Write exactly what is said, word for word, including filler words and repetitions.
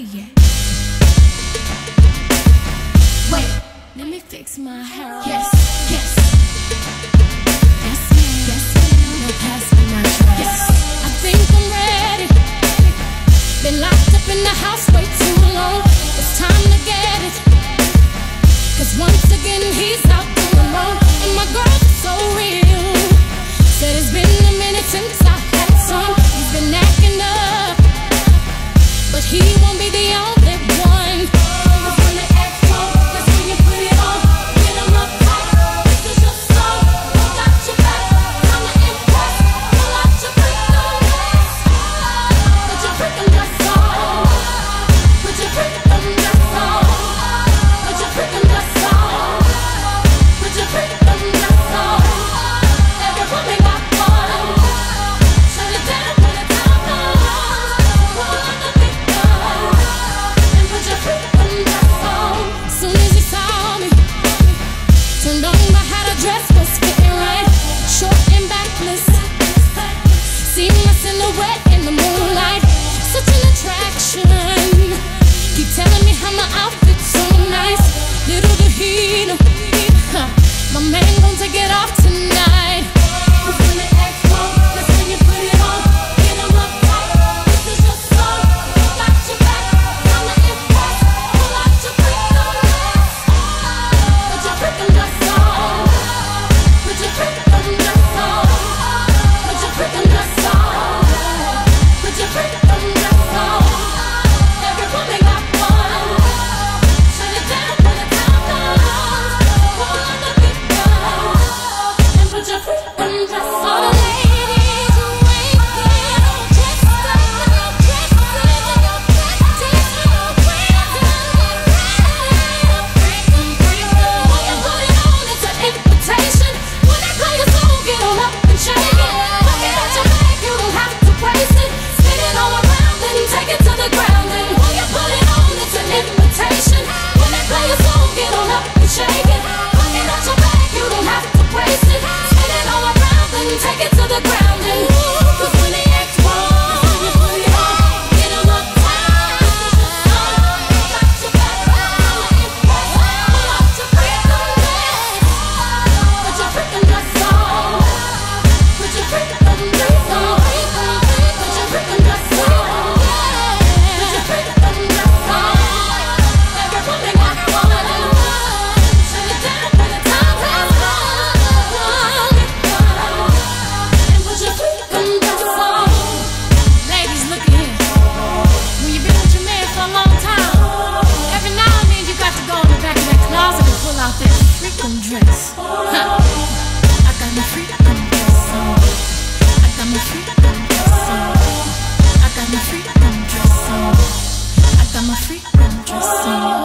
yet. Wait, let me fix my hair. Yes, yes. Yes, ma'am. Yes, ma'am. Now pass me my dress. Yes, I think I'm ready. Been locked up in the house way too long. It's time to get it. Cause once again he's out doing wrong. And my girl is so real. Said it's been a minute since I had some. He's been acting up, but he won't be the only one. Cause when the X comes, that's when you put it on. Get him up tight, this is your song. I got your back, time to impress. Pull out your freaking dress. Put your freaking dress on. Put your freaking dress on. Put your freaking dress on. Put your freaking dress on. Every woman got one. Shut it down when the time comes. Pull out the big gun and put your freaking dress on. Soon as he saw me, turned on my how to dress was fitting right, short and backless. See my silhouette in the moonlight, such an attraction. Keep telling me how my outfit's so nice. Little did he know, huh, my man gon' take it off tonight. Cause when the X comes, that's when you put it on. Get him up tight, this is your song. I got your back, time to impress. Pull out your freaking dress. Put your freaking dress on. Put your freaking dress on. Put your freaking dress on. Put your freaking dress on. Every woman got one. Shut it down when the time comes. Pull out the big gun and put your freaking dress on. All the ladies who ain't there, all dressed up in your dresses and your panties and your braids and your hair. Freaking, freaking, when you put it on, it's an invitation. When they play your song, get on up and shake it. Look it at your back, you don't have to waste it. Spin it all around and take it to the ground. And when you put it on, it's an invitation. When they play your song, get on up and shake it. Look it at your back, you don't have to waste it. Spin it all around and take it to the ground. And cause when the X comes, when you put it on, get him up tight. I got your back, time to impress. Pull out your freaking dress. Put your freaking dress on. Put your freaking dress on. Put your freaking dress on. Put your freaking dress on. Every woman got one. Shut it down when the time has come. And put your freaking dress on. Ladies, look at here. When you've been with your man for a long time, every now and then you got to go in the back of that closet and pull out that freaking dress. Huh. I got my freaking dress on. I got my freaking dress on. I got my freaking dress on. I got my freaking dress on.